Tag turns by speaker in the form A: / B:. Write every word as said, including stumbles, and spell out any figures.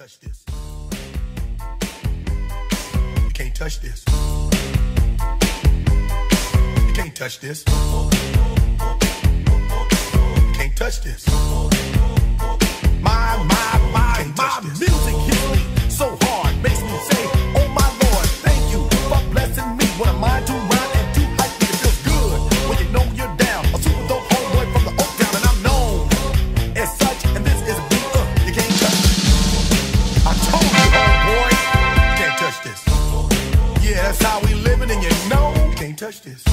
A: touch this. You can't touch this. You can't touch this. You can't touch this. My, my, my, my music hits me so hard, makes me say, oh my Lord, thank you for blessing me. When I'm mind too rhyme and too hype, it feels good when you know you're down. A super dope homeboy from the Oak Town, and I'm known as such. And this is a beat up, you can't touch it. I told you, homeboy, you can't touch this. Yeah, that's how we living, and you know you can't touch this.